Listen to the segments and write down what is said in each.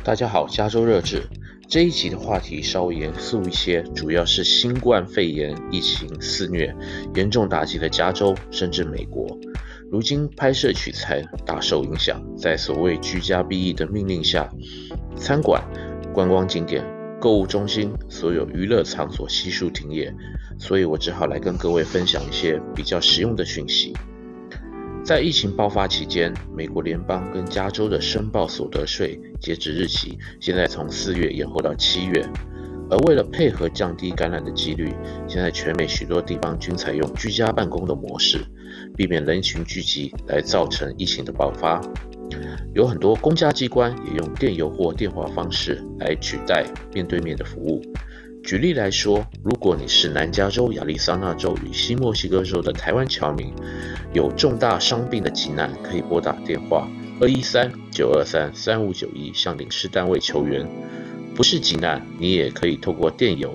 大家好，加州热治。这一集的话题稍微严肃一些，主要是新冠肺炎疫情肆虐，严重打击了加州甚至美国。如今拍摄取材大受影响，在所谓居家避疫的命令下，餐馆、观光景点、购物中心、所有娱乐场所悉数停业，所以我只好来跟各位分享一些比较实用的讯息。在疫情爆发期间，美国联邦跟加州的申报所得税截止日期现在从4月延后到7月，而为了配合降低感染的几率，现在全美许多地方均采用居家办公的模式，避免人群聚集来造成疫情的爆发。有很多公家机关也用电邮或电话方式来取代面对面的服务。举例来说，如果你是南加州、亚利桑那州与新墨西哥州的台湾侨民，有重大伤病的急难，可以拨打电话213-923-3591向领事单位求援。不是急难，你也可以透过电邮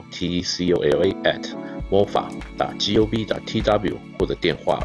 tecola@mofa.gov.tw 或者电话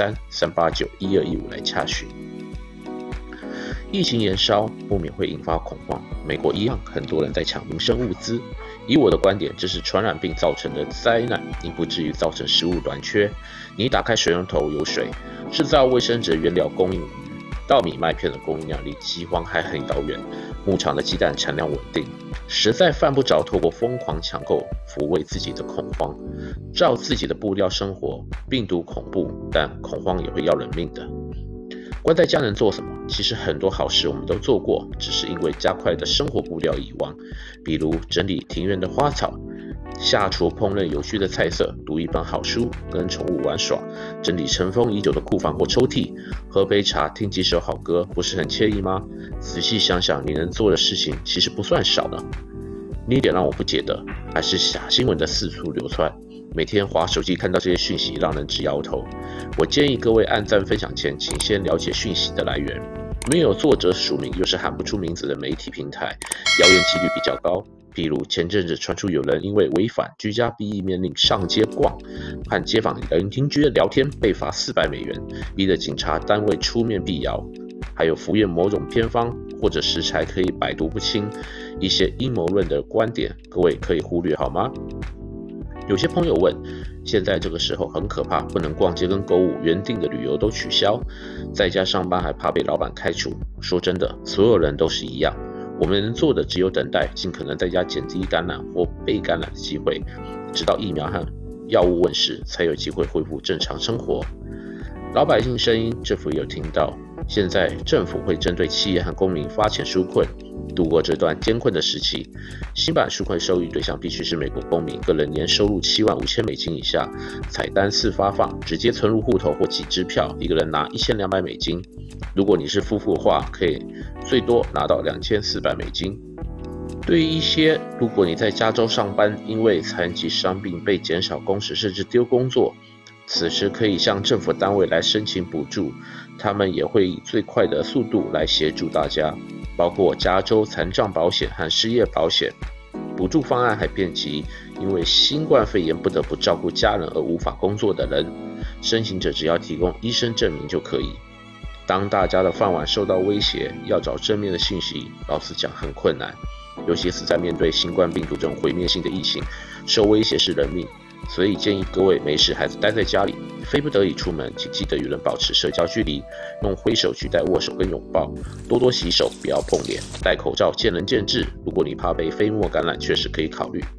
213-389-1215来洽询。疫情延烧不免会引发恐慌，美国一样，很多人在抢民生物资。以我的观点，这是传染病造成的灾难，应不至于造成食物短缺。你打开水龙头有水，制造卫生纸原料供应，稻米麦片的供应量离饥荒还很遥远，牧场的鸡蛋产量稳定，实在犯不着透过疯狂抢购抚慰自己的恐慌。照自己的步调生活，病毒恐怖，但恐慌也会要人命的。关在家能做什么？其实很多好事我们都做过，只是因为加快的生活步调遗忘。比如整理庭院的花草，下厨烹饪有趣的菜色，读一本好书，跟宠物玩耍，整理尘封已久的库房或抽屉，喝杯茶，听几首好歌，不是很惬意吗？仔细想想，你能做的事情其实不算少呢。另一点让我不解的，还是假新闻的四处流窜。每天滑手机看到这些讯息，让人直摇头。我建议各位按赞分享前，请先了解讯息的来源。没有作者署名又是喊不出名字的媒体平台，谣言几率比较高。譬如前阵子传出有人因为违反居家避疫命令上街逛，和街坊邻居的聊天被罚$400，逼得警察单位出面辟谣。还有服用某种偏方或者食材可以百毒不侵，一些阴谋论的观点，各位可以忽略好吗？有些朋友问，现在这个时候很可怕，不能逛街跟购物，原定的旅游都取消，在家上班还怕被老板开除。说真的，所有人都是一样，我们能做的只有等待，尽可能在家减低感染或被感染的机会，直到疫苗和药物问世，才有机会恢复正常生活。老百姓声音，政府也有听到，现在政府会针对企业和公民发钱纾困，度过这段艰困的时期。新版纾困受益对象必须是美国公民，个人年收入$75,000以下，采单次发放，直接存入户头或寄支票，一个人拿$1,200。如果你是夫妇的话，可以最多拿到$2,400。对于一些如果你在加州上班，因为残疾伤病被减少工时甚至丢工作，此时可以向政府单位来申请补助，他们也会以最快的速度来协助大家，包括加州残障保险和失业保险。补助方案还遍及因为新冠肺炎不得不照顾家人而无法工作的人，申请者只要提供医生证明就可以。当大家的饭碗受到威胁，要找正面的信息，老实讲很困难，尤其是在面对新冠病毒这种毁灭性的疫情，受威胁是人命。所以建议各位没事还是待在家里，非不得已出门，请记得与人保持社交距离，用挥手取代握手跟拥抱，多多洗手，不要碰脸，戴口罩见仁见智。如果你怕被飞沫感染，确实可以考虑。